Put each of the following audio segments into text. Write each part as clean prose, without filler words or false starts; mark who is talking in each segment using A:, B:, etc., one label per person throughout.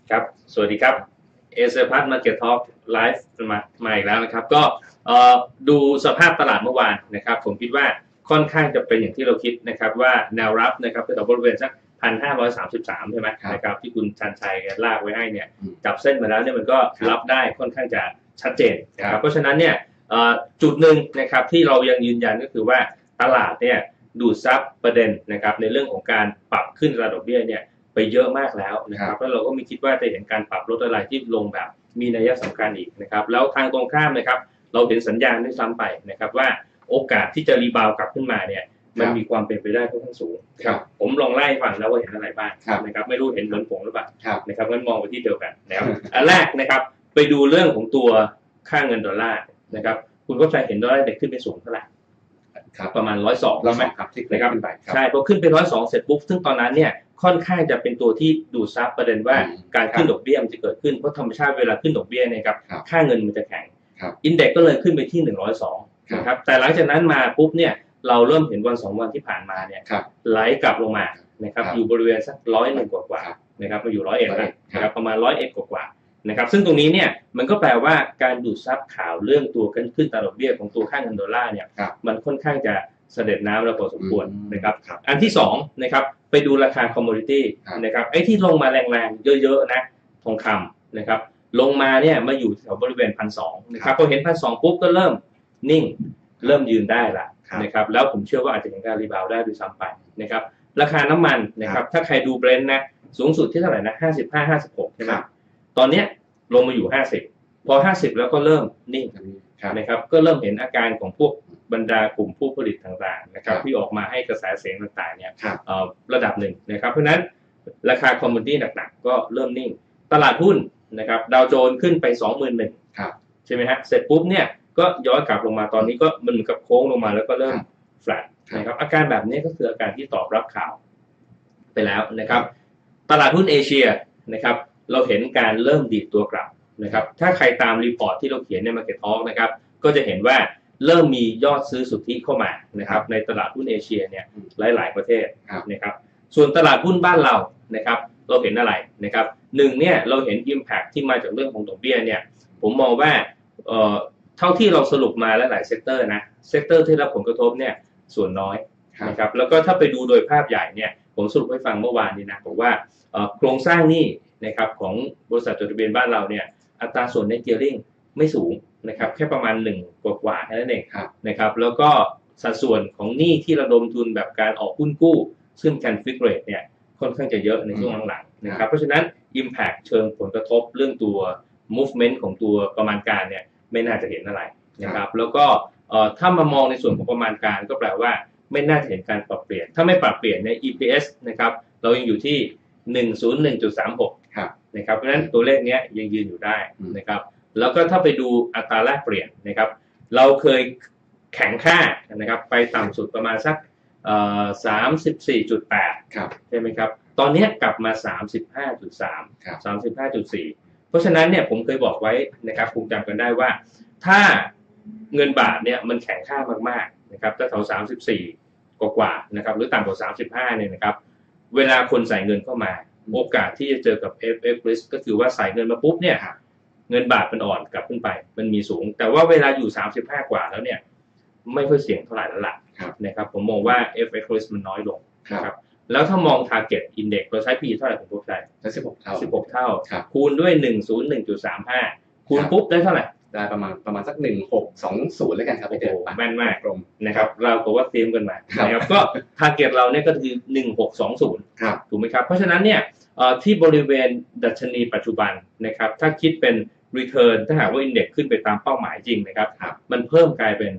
A: ครับสวัสดีครับเอเชียพัฒน์มาร์เก็ตทอล์กไลฟ์มาอีกแล้วนะครับก็ดูสภาพตลาดเมื่อวานนะครับผมคิดว่าค่อนข้างจะเป็นอย่างที่เราคิดนะครับว่าแนวรับนะครับแถวบริเวณสัก1,533ใช่ไหมนะครับที่คุณชันชัยลากไว้ให้เนี่ยจับเส้นมาแล้วเนี่ยมันก็รับได้ค่อนข้างจะชัดเจนนะครับเพราะฉะนั้นเนี่ยจุดหนึ่งนะครับที่เรายังยืนยันก็คือว่าตลาดเนี่ยดูดซับประเด็นนะครับในเรื่องของการปรับขึ้นอัตราดอกเบี้ยเนี่ยไปเยอะมากแล้วนะครับแล้วเราก็ไม่คิดว่าจะเห็นการปรับลดอะไรที่ลงแบบมีนัยสำคัญอีกนะครับแล้วทางตรงข้ามนะครับเราเห็นสัญญาณด้วยซ้ำไปนะครับว่าโอกาสที่จะรีบาวกลับขึ้นมาเนี่ยมันมีความเป็นไปได้ค่อนข้างสูงครับผมลองไล่ฟังแล้วว่าเห็นอะไรบ้างนะครับไม่รู้เห็นเหมือนผมหรือเปล่านะครับงั้นมองไปที่เดียวกันนะครับอันแรกนะครับไปดูเรื่องของตัวค่าเงินดอลลาร์นะครับคุณก็จะเห็นดอลลาร์เด็กขึ้นไปสูงเท่าไหร่ประมาณ102ใช่ไหมครับนะครับใช่พอขึ้นไป102เสร็จปุ๊บซึ่งตอนนั้นเนี่ยค่อนข้างจะเป็นตัวที่ดูดซับประเด็นว่าการขึ้นดอกเบี้ยมันจะเกิดขึ้นเพราะธรรมชาติเวลาขึ้นดอกเบี้ยเนี่ยครับค่าเงินมันจะแข็งอินเด็กซ์ก็เลยขึ้นไปที่102นะครับแต่หลังจากนั้นมาปุ๊บเนี่ยเราเริ่มเห็นวัน2วันที่ผ่านมาเนี่ยไหลกลับลงมานะครับอยู่บริเวณสัก101กว่านะครับมาอยู่101นะครับประมาณ101กว่านะครับซึ่งตรงนี้เนี่ยมันก็แปลว่าการดูดซับข่าวเรื่องตัวขึ้นตราดอกเบี้ยของตัวค่าเงินดอลลาร์เนี่ยมันค่อนข้างจะเสด็จน้ำแล้วพอสมควรนะครับอันที่2นะครับไปดูราคาคอมมูนิตี้นะครับไอ้ที่ลงมาแรงๆเยอะๆนะทองคำนะครับลงมาเนี่ยมาอยู่แถวบริเวณ1,200นะครับพอเห็น1,200ปุ๊บก็เริ่มนิ่งเริ่มยืนได้ละนะครับแล้วผมเชื่อว่าอาจจะเห็นการรีบาวได้ด้วยซ้ำไปนะครับราคาน้ำมันนะครับถ้าใครดูเบรนท์นะสูงสุดที่เท่าไหร่นะ55-56ใช่ไหมตอนนี้ลงมาอยู่50พอ50แล้วก็เริ่มนิ่งนะครับก็เริ่มเห็นอาการของพวกบรรดากลุ่มผู้ผลิตต่างๆนะครับที่ออกมาให้กระแสเสียงต่างๆเนี่ยระดับหนึ่งนะครับเพราะฉะนั้นราคาคอมมูนิตี้หนักๆก็เริ่มนิ่งตลาดหุ้นนะครับดาวโจนส์ขึ้นไป 21,000 ใช่ไหมฮะเสร็จปุ๊บเนี่ยก็ย้อนกลับลงมาตอนนี้ก็มันเหมือนกับโค้งลงมาแล้วก็เริ่มแฟลตนะครับอาการแบบนี้ก็คืออาการที่ตอบรับข่าวไปแล้วนะครับตลาดหุ้นเอเชียนะครับเราเห็นการเริ่มดีดตัวกลับนะครับถ้าใครตามรีพอร์ตที่เราเขียนใน Market Talk นะครับก็จะเห็นว่าเริ่มมียอดซื้อสุทธิเข้ามานะครับในตลาดหุ้นเอเชียเนี่ยหลายๆประเทศนะครับส่วนตลาดหุ้นบ้านเรานะครับเราเห็นอะไรนะครับหนึ่งเนี่ยเราเห็น Impact ที่มาจากเรื่องของดอกเบี้ยเนี่ยผมมองว่าเท่าที่เราสรุปมาหลายๆเซกเตอร์นะเซกเตอร์ที่รับผลกระทบเนี่ยส่วนน้อยนะครับแล้วก็ถ้าไปดูโดยภาพใหญ่เนี่ยผมสรุปให้ฟังเมื่อวานนี้นะบอกว่าโครงสร้างหนี้นะครับของบริษัทจดทะเบียนบ้านเราเนี่ยอัตราส่วน Net Gearing ไม่สูงนะครับแค่ประมาณ1กว่าแค่นั้นเองนะครับแล้วก็สัดส่วนของหนี้ที่ระดมทุนแบบการออกหุ้นกู้ซึ่ง Fixed Rate เนี่ยค่อนข้างจะเยอะในช่วงหลังๆนะครับเพราะฉะนั้น Impact เชิงผลกระทบเรื่องตัว Movement ของตัวประมาณการเนี่ยไม่น่าจะเห็นอะไรนะครับแล้วก็ถ้ามามองในส่วนของประมาณการก็แปลว่าไม่น่าจะเห็นการปรับเปลี่ยนถ้าไม่ปรับเปลี่ยนใน EPS นะครับเรายังอยู่ที่101.36นะครับเพราะฉะนั้นตัวเลขนี้ยังยืนอยู่ได้นะครับแล้วก็ถ้าไปดูอัตราแลกเปลี่ยนนะครับเราเคยแข็งค่านะครับไปต่ำสุดประมาณสัก34.8ใช่ไหมครับตอนนี้กลับมา35.3 35.4เพราะฉะนั้นเนี่ยผมเคยบอกไว้นะครับคงจำกันได้ว่าถ้าเงินบาทเนี่ยมันแข็งค่ามากๆนะครับถ้าแถว34กว่านะครับหรือต่ำกว่า35เนี่ยนะครับเวลาคนใส่เงินเข้ามาโอกาสที่จะเจอกับ FX risk ก็คือว่าใส่เงินมาปุ๊บเนี่ยเงินบาทมันอ่อนกลับขึ้นไปมันมีสูงแต่ว่าเวลาอยู่35กว่าแล้วเนี่ยไม่ค่อยเสี่ยงเท่าไหร่แล้วล่ะนะครับผมมองว่า FX risk มันน้อยลงนะครับแล้วถ้ามอง target index เราใช้ P เท่าไหร่ผมพูดได้
B: 16 เท่า
A: 16 เท่าคูณด้วย101.35คูณปุ๊บได้เท่าไหร่
B: ได้ประมาณสัก1620แล้วกันครับไปเจอ
A: แม่นมากนะครับเราก็ว่าเตรียมกันมานะครับก็ target เราเนี่ยก็คือ1620ถูกไหมครับเพราะฉะนั้นเนี่ยที่บริเวณดัชนีปัจจุบันนะครับถ้าคิดเป็น return ถ้าหากว่า index ขึ้นไปตามเป้าหมายจริงนะครับมันเพิ่มกลายเป็น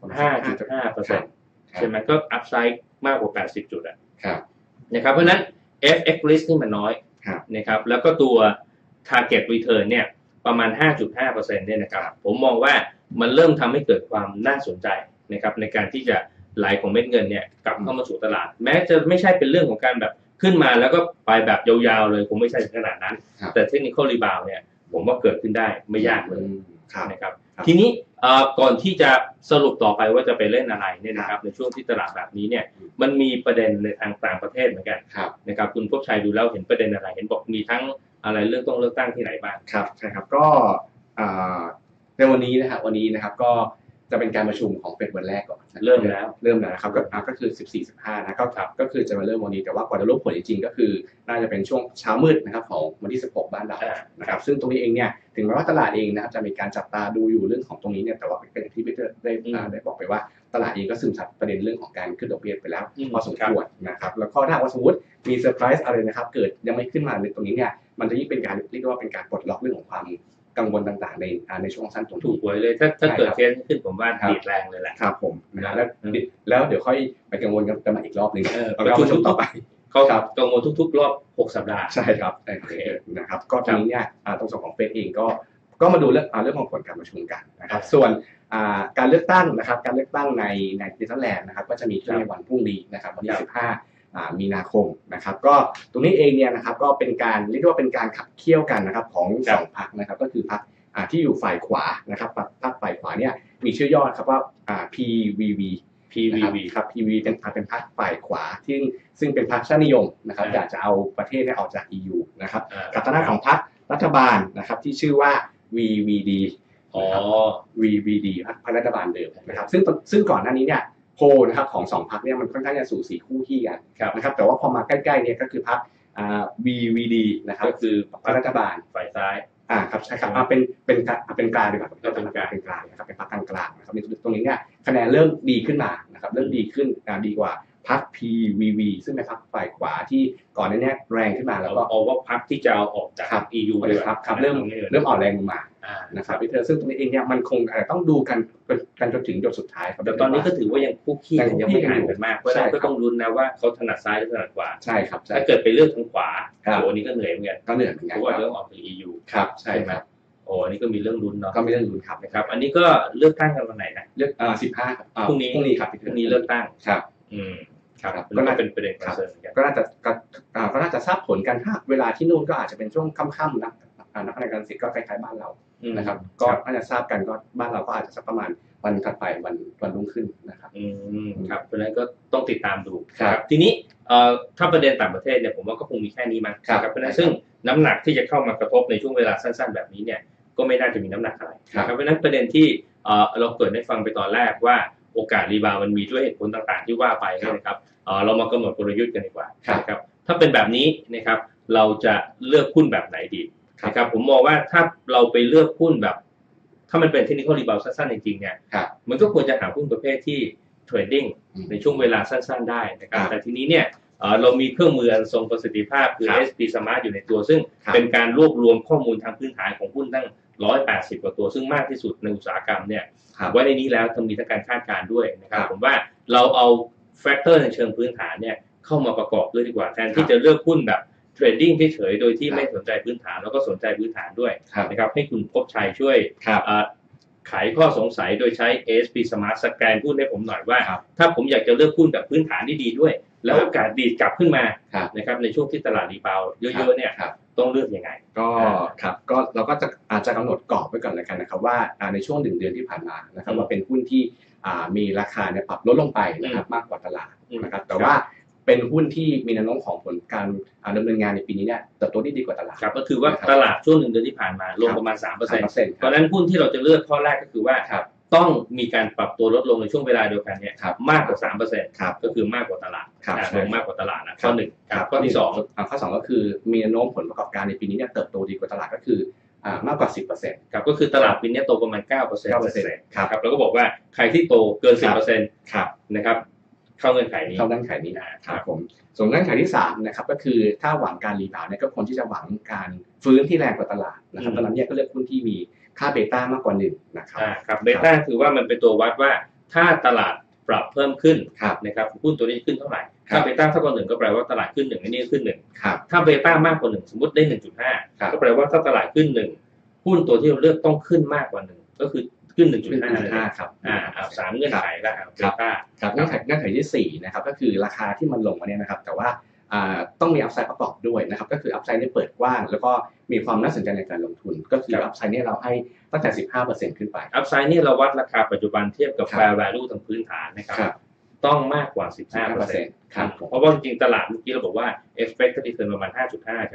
A: 5.5% ใช่ไหมก็ upside มากกว่า80จุดนะครับเพราะฉะนั้น FX risk นี่มันน้อยนะครับแล้วก็ตัว target return เนี่ยประมาณ 5.5% เนี่ยนะครับผมมองว่ามันเริ่มทำให้เกิดความน่าสนใจนะครับในการที่จะไหลของเม็ดเงินเนี่ยกลับเข้ามาสู่ตลาดแม้จะไม่ใช่เป็นเรื่องของการแบบขึ้นมาแล้วก็ไปแบบยาวๆเลยคงไม่ใช่ขนาดนั้นแต่ technical rebound เนี่ยผมว่าเกิดขึ้นได้ไม่ยากเลยนะครับทีนี้ก่อนที่จะสรุปต่อไปว่าจะไปเล่นอะไรเนี่ยนะครับในช่วงที่ตลาดแบบนี้เนี่ยมันมีประเด็นในทางต่างประเทศเหมือนกันนะครับคุณพบชัยดูแล้วเห็นประเด็นอะไรเห็นบอกมีทั้งอะไรเลือกตั้งที่ไหนบ้าง
B: ครับใช่ครับก็ในวันนี้นะครับก็จะเป็นการประชุมของเฟดวันแรกก่อน
A: เริ่มแล้ว
B: นะครับก็คือ14-15นะก็คือจะมาเริ่มวันนี้แต่ว่ากว่าจะรู้ผลจริงๆก็คือน่าจะเป็นช่วงเช้ามืดนะครับของวันที่16บ้านเรานะครับซึ่งตรงนี้เองเนี่ยถึงแม้ว่าตลาดเองนะครับจะมีการจับตาดูอยู่เรื่องของตรงนี้เนี่ยแต่ว่าเป็นอย่างที่พี่ได้บอกไปว่าตลาดเองก็ซึมซับประเด็นเรื่องของการขึ้นดอกเบี้ยไปแล้วพอสมควรนะครับแล้วก็ถ้าว่าสมมติมีเซอร์ไพรส์อะไรนะครับเกิดยังไม่ขึ้นมาในตรงนี้เนี่ยมันจะยิ่งเป็นการเรียกว่าเป็นการปลดล็อกเรื่องของความกังวลต่างๆในช่วงสั้นตรงนี้
A: ถูกหวยเลยถ้าเกิดเคสขึ้นผมว่าดีดแรงเลยแหละ
B: ครับผมนะแล้วเดี๋ยวค่อยไปกังวลกันมาอีกรอบนึง
A: ประชุมต่อไปเขากังวลทุกๆรอบ6สัปดาห์
B: ใช่ครับนะครับก็ตรงนี้เนี่ยตรงส่วนของเฟดเองก็มาดูเรื่องของผลการประชุมกันนะครับส่วนการเลือกตั้งนะครับการเลือกตั้งในเนเธอร์แลนด์นะครับก็จะมีขึ้นในวันพรุ่งนี้นะครับวันที่15มีนาคมนะครับก็ตรงนี้เองเนี่ยนะครับก็เป็นการเรียกว่าเป็นการขับเคี่ยวกันนะครับของ2พรรคนะครับก็คือพรรคที่อยู่ฝ่ายขวานะครับพรรคฝ่ายขวาเนี่ยมีชื่อย่อครับว่า PVV ครับ PVV เป็นพรรคฝ่ายขวาซึ่งเป็นพรรคชาตินิยมนะครับอยากจะเอาประเทศออกจาก EU นะครับกับทางด้านของพรรครัฐบาลนะครับที่ชื่อว่า VVD VVD พรรครัฐบาลเดิมนะครับซึ่งก่อนหน้านี้เนี่ยโพลนะครับของ2พรรคเนี่ยมันค่อนข้างจะสูสีคู่ขี้กันนะครับแต่ว่าพอมาใกล้ๆเนี่ยก็คือพรรคVVD นะครับ
A: ก็คือ
B: พรรครัฐบาล
A: ฝ่ายซ้าย
B: ครับใช่ครับเป็นกลางดีกว่าเป็นกลางนะครับเป็นพรรคกลางนะครับตรงนี้เนี่ยคะแนนเริ่มดีขึ้นมานะครับเริ่มดีขึ้นดีกว่าพรรค PVV ซึ่งเป็นพรรคฝ่ายขวาที่ก่อนหน้านี้แรงขึ้นมาแล้วก็
A: เอาว่าพรรคที่จะเอาออกจาก EU
B: เลยครับเริ่มอ่อนแรงลงมานะครับพี่เธอซึ่งตรงนี้เองเนี่ยมันคงต้องดูกันจนถึงจุดสุดท้ายครับ
A: แต่ตอนนี้ก็ถือว่ายังคู่ขี้ยังไม่ห่างกันมากเพราะฉะนั้นก็ต้องลุ้นนะว่าเขาถนัดซ้ายหรือถนัดขวา
B: ใช่ครับ
A: ถ้าเกิดไปเลือกทางขวาโอ้นี้ก็เหนื่อยเหมือนกันเพราะว่าเรื่องออกจาก EU
B: ครับใช่ครับ
A: โอ้นี่ก็มีเรื่องลุ้นเนาะ
B: ก็มีเรื่องลุ้นครับ
A: นะครับอันนี้ก็เลือกตั้งกันวันไหนนะ
B: เลือก15ครับ
A: พรุ่งนี้
B: ครับ
A: พรุ่งนี้เลือกตั้ง
B: ครับ
A: ครับก็น่าเป็นประเด็นคอนเซิร์นกัน
B: ก็น่าจะทราบผลกันถ้าเวลาที่นู่นก็อาจจะเป็นช่วงค่ำๆนะนักพนักงานสิทธิ์ก็คล้ายๆบ้านเรานะครับก็น่าจะทราบกันก็บ้านเราก็อาจจะสักประมาณวันถัดไปวันรุ่งขึ้นนะครับ
A: ครับเพราะฉะนั้นก็ต้องติดตามดูครับทีนี้ถ้าประเด็นต่างประเทศเนี่ยผมว่าก็คงมีแค่นี้มั้งครับเพราะฉะนั้นซึ่งน้ำหนักที่จะเข้ามากระทบในช่วงเวลาสั้นๆแบบนี้เนี่ยก็ไม่น่าจะมีน้ำหนักอะไรครับเพราะฉะนั้นประเด็นที่เราเกิดได้ฟังไปตอนแรกว่าโอกาสรีบาวมันมีด้วยเหตุผลต่างๆที่ว่าไปนะครับเรามากำหนดกลยุทธ์กันดีกว่าครับถ้าเป็นแบบนี้นะครับเราจะเลือกหุ้นแบบไหนดีนะครับผมมองว่าถ้าเราไปเลือกหุ้นแบบถ้ามันเป็นเทคนิคอลรีบาวสั้นๆจริงๆเนี่ยมันก็ควรจะหาหุ้นประเภทที่เทรดดิ้งในช่วงเวลาสั้นๆได้นะครับแต่ทีนี้เนี่ยเรามีเครื่องมืออันทรงประสิทธิภาพคือ SP Smart อยู่ในตัวซึ่งเป็นการรวบรวมข้อมูลทางพื้นฐานของหุ้นตั้ง180กว่าตัวซึ่งมากที่สุดในอุตสาหกรรมเนี่ยไว้ในนี้แล้วมีทั้งการคาดการณ์ด้วยนะครับผมว่าเราเอาแฟกเตอร์ในเชิงพื้นฐานเนี่ยเข้ามาประกอบด้วยดีกว่าแทนที่จะเลือกหุ้นแบบเทรดดิ้งเฉยๆโดยที่ไม่สนใจพื้นฐานแล้วก็สนใจพื้นฐานด้วยนะครับให้คุณพบชัยช่วยไขข้อสงสัยโดยใช้ ASP Smart สแกนหุ้นให้ผมหน่อยว่าถ้าผมอยากจะเลือกหุ้นแบบพื้นฐานที่ดีด้วยแล้วโอกาสดีดกลับขึ้นมานะครับในช่วงที่ตลาดรีบาวเยอะๆเนี่ยต้องเลือกยังไง
B: ก็ครับก็เราก็อาจจะกำหนดกรอบไว้ก่อนเลยกันนะครับว่าในช่วง1 เดือนที่ผ่านมานะครับว่าเป็นหุ้นที่มีราคาเนี่ยปรับลดลงไปนะครับมากกว่าตลาดนะครับแต่ว่าเป็นหุ้นที่มีแนวโน้มของผลการดำเนินงานในปีนี้เนี่ยเติบโตได้ดีกว่าตลาด
A: ครับก็คือว่าตลาดช่วง1 เดือนที่ผ่านมาลงประมาณ 3% เพราะฉะนั้นหุ้นที่เราจะเลือกข้อแรกก็คือว่าต้องมีการปรับตัวลดลงในช่วงเวลาเดียวกันเนี่ยมากกว่า 3% ก็คือมากกว่าตลาดลงมากกว่าตลาดนะข้อ1ข้อที่2
B: ข้อ2ก็คือมีแนวโน้มผลประกอบการในปีนี้เนี่ยเติบโตดีกว่าตลาดก็คือมากกว่า 10%
A: ครับก็คือตลาดปีนี้โตประมาณ 9% ครับแล้วก็บอกว่าใครที่โตเกิน 10%
B: ครับ
A: นะครับเข้าเงื่อนไขนี้
B: ครับผมส่วนเงื่อนไขที่3นะครับก็คือถ้าหวังการรีบาวเนี่ยก็ควรที่จะหวังการฟื้นที่แรงกว่าตลาดนะครับตอนนั้นเนี่ยก็เลือกหุ้นที่มีค่าเบต้ามากกว่า1นะครับ
A: ครับเบต้าคือว่ามันเป็นตัววัดว่าถ้าตลาดปรับเพิ่มขึ้นนะครับหุ้นตัวนี้ขึ้นเท่าไหร่ถ้าเบต้าเท่ากับ1ก็แปลว่าตลาดขึ้น1อันนี้ขึ้น1ถ้าเบต้ามากกว่า1สมมุติได้ 1.5 ก็แปลว่าถ้าตลาดขึ้น1หุ้นตัวที่เราเลือกต้องขึ้นมากกว่า1ก็คือขึ้น 1.5 ครับ3เงื่อนไขแล้วเบต้า
B: ครับเงื่อนไขที่4นะครับก็คือราคาที่มันลงมาเนี่ยนะครับแต่ว่าต้องมีอัพไซด์ประกอบด้วยนะครับก็คืออัพไซด์เนี่ยเปิดกว้างแล้วก็มีความน่าสนใจในการลงทุนก็คืออัพไซด์เนี่ยเราให้ตั้งแต่ 15% ขึ้นไป
A: อัพไซด์เนี่ยเราวัดราคาปัจจุบันเทียบกับ fair value ทางพื้นฐานนะครับต้องมากกว่า 15%
B: ครับ
A: เพราะว่าจริงๆตลาดเมื่อกี้เราบอกว่า expected return ประมาณ 5.5 ใช่ไหม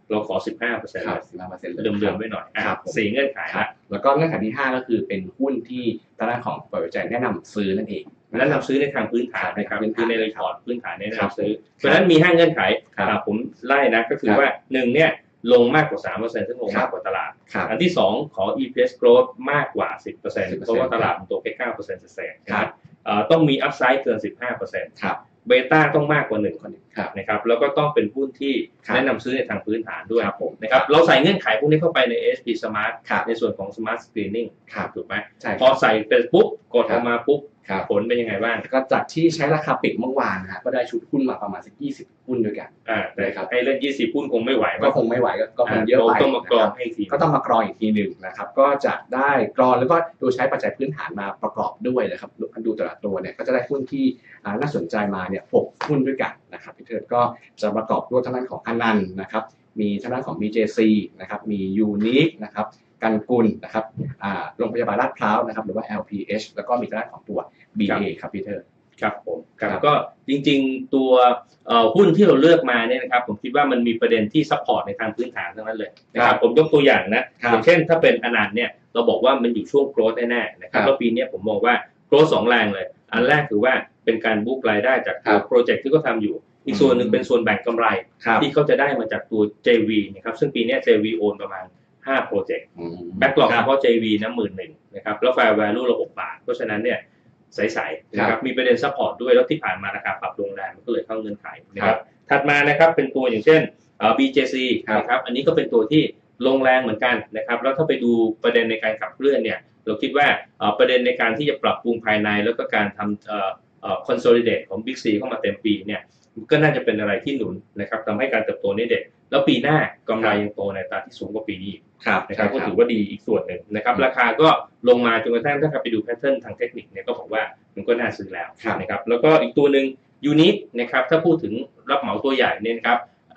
A: เราขอ 15%
B: ครับ 15%
A: เดิมๆไว้หน่อย4เงื่อนไขละ
B: แล้วก็เงื่อนไขที่5ก็คือเป็นหุ้นที่ทางด้านของบริษัทแนะนำซื้อนั่นเอง
A: แนะนำซื้อในทางพื้นฐานนะครับคือในรีพอร์ตพื้นฐานแนะนำซื้อเพราะฉะนั้นมี5เงื่อนไขผมไล่นะก็คือว่า1เนี่ยลงมากกว่า 3% ซึ่งลงมากกว่าตลาดอันที่2ขอ EPS growth มากกว่า 10% เพราะว่าตลาดมันโตแค่ 9% เศษๆต้องมี upside เกิน 15%เบต้าต้องมากกว่า1นะครับแล้วก็ต้องเป็นหุ้นที่แนะนำซื้อในทางพื้นฐานด้วยนะครับเราใส่เงื่อนไขพวกนี้เข้าไปใน ASP Smart ในส่วนของ Smart Screening ถูกไหมพอใส่ไปปุ๊บกดออกมาปุ๊บผลเป็นยังไงบ้าง
B: ก็จากที่ใช้ราคาปิดเมื่อวานนะก็ได้ชุดหุ้นมาประมาณสัก20หุ้นด้วยกัน
A: นะครับให้เล่น20หุ้นคงไม่ไหว
B: ก็คงไม่ไหวก็คงเยอะไป
A: ต้องมากรองให้ที
B: ก็ต้องมากรองอีกทีหนึ่งนะครับก็จะได้กรองแล้วก็ดูใช้ปัจจัยพื้นฐานมาประกอบด้วยนะครับดูแต่ละตัวเนี่ยก็จะได้หุ้นที่น่าสนใจมาเนี่ย6หุ้นด้วยกันนะครับพี่เทิดก็จะประกอบด้วยทางด้านของอนันต์นะครับมีทางด้านของ BJC นะครับมี Unique นะครับกันกุลนะครับโรงพยาบาลลาดพร้าวนะครับหรือว่า LPH แล้วก็มีทางด้านของตัว BA ครับพี่เทิด
A: ครับผมครับก็จริงๆตัวหุ้นที่เราเลือกมาเนี่ยนะครับผมคิดว่ามันมีประเด็นที่ซัพพอร์ตในทางพื้นฐานทั้งนั้นเลยนะครับผมยกตัวอย่างนะอย่างเช่นถ้าเป็นอนันต์เนี่ยเราบอกว่ามันอยู่ช่วงโกรธแน่ๆนะครับแล้วปีนี้ผมมองว่าโกรธ2แรงเลยอันแรกคือว่าเป็นการบุ๊กรายได้จากตัวโปรเจกต์ที่เขาทำอยู่อีกส่วนหนึ่งเป็นส่วนแบ่งกำไรที่เขาจะได้มาจากตัว JV นะครับซึ่งปีนี้ JV โอนประมาณ5โปรเจกต์แบ็กหลอกเฉพาะ JV นะ 11,000 นะครับแล้ว Fair Value ละ6 บาทเพราะฉะนั้นเนี่ยใสๆนะครับมีประเด็นซัพพอร์ตด้วยแล้วที่ผ่านมาราคาปรับลงแรงมันก็เลยเข้าเงื่อนไขนะครับถัดมานะครับเป็นตัวอย่างเช่นBJC นะครับอันนี้ก็เป็นตัวที่ลงแรงเหมือนกันนะครับแล้วถ้าไปดูประเด็นในการขับเคลื่อนเนี่ยเราคิดว่าประเด็นในการที่จะปรับปรุงภายในแล้วก็การทำconsolidate ของ Big C เข้ามาเต็มปีเนี่ยก็น่าจะเป็นอะไรที่หนุนนะครับทำให้การเติบโตนี้เด็กแล้วปีหน้ากำไรยังโตในอัตราที่สูงกว่าปีนี้นะครับก็ถือว่าดีอีกส่วนหนึ่งนะครับราคาก็ลงมาจนกระทั่งถ้าไปดูแพทเทิร์นทางเทคนิคเนี่ยก็บอกว่ามันก็น่าซื้อแล้วนะครับแล้วก็อีกตัวหนึ่ง Unique นะครับถ้าพูดถึงรับเหมาตัวใหญ่เนี่ยนะครับ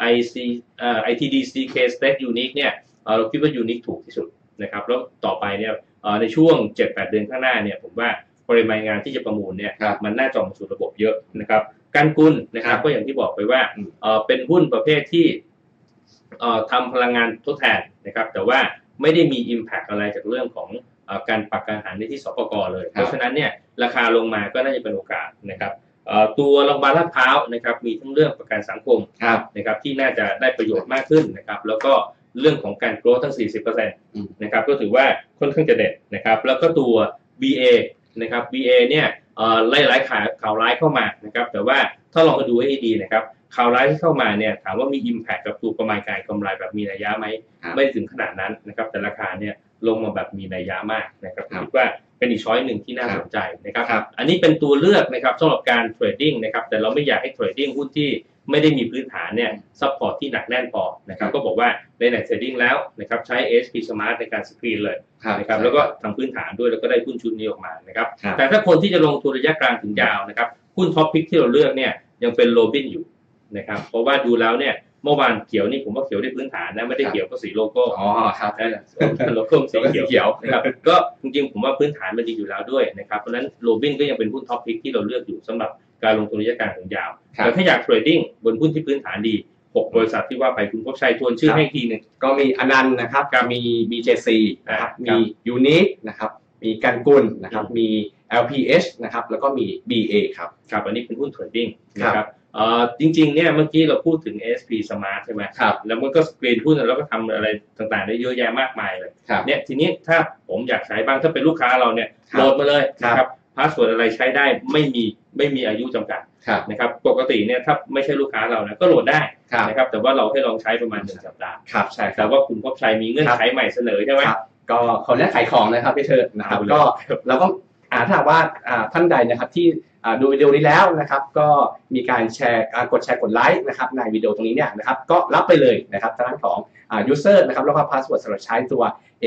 A: ITDCK Stake Unique เนี่ยเราคิดว่า Unique ถูกที่สุดนะครับแล้วต่อไปเนี่ยในช่วง 7-8 เดือนข้างหน้าเนี่ยผมว่าปริมาณงานที่จะประมูลเนี่ยมันน่าจะมาสู่ระบบเยอะนะครับการกุลนะครับก็อย่างที่บอกไปว่าเป็นหุ้นประเภทที่ทำพลังงานทดแทนนะครับแต่ว่าไม่ได้มี impact อะไรจากเรื่องของการปรับการหารในที่สปก.เลยเพราะฉะนั้นเนี่ยราคาลงมาก็น่าจะเป็นโอกาสนะครับตัวโรงพยาบาลลาดพร้าวนะครับมีทั้งเรื่องประกันสังคมนะครับที่น่าจะได้ประโยชน์มากขึ้นนะครับแล้วก็เรื่องของการโกรธทั้ง 40% นะครับก็ถือว่าค่อนข้างจะเด็ดนะครับแล้วก็ตัว BA นะครับ BA เนี่ยหลายข่าวร้ายเข้ามานะครับแต่ว่าถ้าลองมาดูให้ดีนะครับข่าวร้ายที่เข้ามาเนี่ยถามว่ามี impact กับตัวประมาณการกำไรแบบมีนัยยะไหมไม่ถึงขนาดนั้นนะครับแต่ราคาเนี่ยลงมาแบบมีนัยยะมากนะครับคิดว่าเป็นอีกช้อยหนึ่งที่น่าสนใจนะครับอันนี้เป็นตัวเลือกนะครับสำหรับการเทรดดิ้งนะครับแต่เราไม่อยากให้เทรดดิ้งหุ้นที่ไม่ได้มีพื้นฐานเนี่ยซัพพอร์ตที่หนักแน่นพอนะครับก็บอกว่าในไหนเทรดดิ้งแล้วนะครับใช้ ASP Smart ในการสกรีนเลยนะครับแล้วก็ทำพื้นฐานด้วยแล้วก็ได้หุ้นชุดนี้ออกมานะครับแต่ถ้าคนที่จะลงทุนระยะกลางถึงยาวนะครับหุ้นท็อปพิกที่เราเลือกเนี่ยยังเป็นโรบินอยู่นะครับเพราะว่าดูแล้วเนี่ยเมื่อวานเขียวนี่ผมว่าเขียวด้วยพื้นฐานนะไม่ได้เขียวเพราะสีโลโก้
B: ครับ
A: โลโก้สีเขียวนะครับก็จริงๆผมว่าพื้นฐานมันดีอยู่แล้วด้วยนะครับเพราะฉะนั้นโรบินก็ยังเป็นหุ้นท็อปพิกที่เราเลือกอยู่สำหรับการลงทุนระยะกลางถึงยาวแต่ถ้าอยากเทรดดิ้งบนหุ้นที่พื้นฐานดี6บริษัทที่ว่าไปคุณพบชัยทวนชื่อให้ทีนึง
B: ก็มีอนันต์นะครับมี BJC นะครับมี Unique นะครับมีกันกุลนะครับมี LPH นะครับแล้วก็มี BA ครับ
A: อันนี้เป็นหุ้นเทรดดิ้งนะครับจริงๆเนี่ยเมื่อกี้เราพูดถึง ASP Smart ใช่ไหมแล้วมันก็สกรีนหุ้นแล้วก็ทำอะไรต่างๆได้เยอะแยะมากมายเลยเนี่ยทีนี้ถ้าผมอยากใช้บ้างถ้าเป็นลูกค้าเราเนี่ยโหลดมาเลยนะครับพาสเวิร์ดอะไรใช้ได้ไม่มีอายุจำกัดนะครับปกติเนี่ยถ้าไม่ใช่ลูกค้าเรานะก็โหลดได้นะครับแต่ว่าเราให้ลองใช้ประมาณ1 สัปดาห์
B: ใช่
A: แต่ว่าคุณพบชัยมีเงื่อนไขใหม่เสนอใช่ไหม
B: ก็ขออนุญาตขายของนะครับพี่เชิดนะครับก็เราก็ถ้าว่าท่านใดนะครับที่ดูวิดีโอนี้แล้วนะครับก็มีการแชร์กดแชร์กดไลค์นะครับในวิดีโอตรงนี้เนี่ยนะครับก็รับไปเลยนะครับทางด้านของuser นะครับแล้วก็ password สำหรับใช้ตัว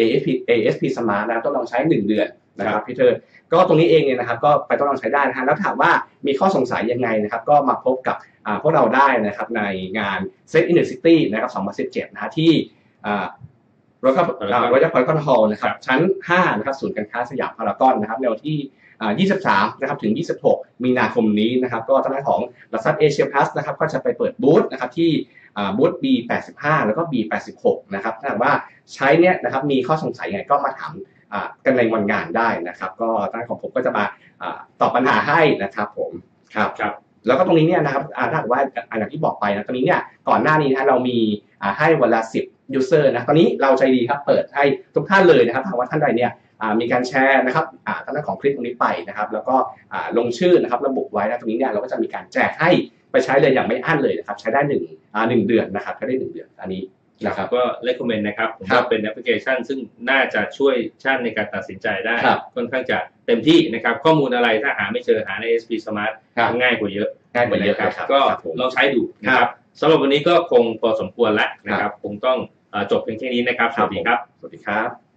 B: ASP Smart นะต้องลองใช้1 เดือนนะครับพี่เชิดก็ตรงนี้เองเนี่ยนะครับก็ไปต้องลองใช้ได้นะฮะแล้วถามว่ามีข้อสงสัยยังไงนะครับก็มาพบกับพวกเราได้นะครับในงาน Set in the City นะครับ2017นะฮะที่Royal Paragon Hall นะครับชั้น5นะครับศูนย์การค้าสยามพารากอนนะครับในวันที่23นะครับถึง26มีนาคมนี้นะครับก็ทางด้านของ Lazard Asia Plus นะครับก็จะไปเปิดบูธนะครับที่บูธ B85 แล้วก็ B86 นะครับถ้าหากว่าใช้เนี่ยนะครับมีข้อสงสัยยังไงก็มาถามกันในวันงานได้นะครับก็ทางของผมก็จะมาตอบปัญหาให้นะครับผมครับแล้วก็ตรงนี้เนี่ยนะครับถ้าหากว่าอย่างที่บอกไปนะตรงนี้เนี่ยก่อนหน้านี้นะเรามีให้วันละ10 user นะตอนนี้เราใจดีครับเปิดให้ทุกท่านเลยนะครับถ้าว่าท่านใดเนี่ยมีการแชร์นะครับทางด้านของคลิปตรงนี้ไปนะครับแล้วก็ลงชื่อนะครับระบุไว้นะตรงนี้เนี่ยเราก็จะมีการแจกให้ไปใช้เลยอย่างไม่อั้นเลยนะครับใช้ได้1เดือนนะครับใช้ได้1เดือนอันนี้นะครับ
A: ก็ recommend นะครับผมว่าเป็นแอปพลิเคชันซึ่งน่าจะช่วยท่านในการตัดสินใจได้ค่อนข้างจะเต็มที่นะครับข้อมูลอะไรถ้าหาไม่เจอหาใน SP Smart ง่ายกว่าเยอะ
B: ครับ
A: ก็ลองใช้ดูนะครับสำหรับวันนี้ก็คงพอสมควรแล้วนะครับคงต้องจบเพียงแค่นี้นะครับสวัสดีครับ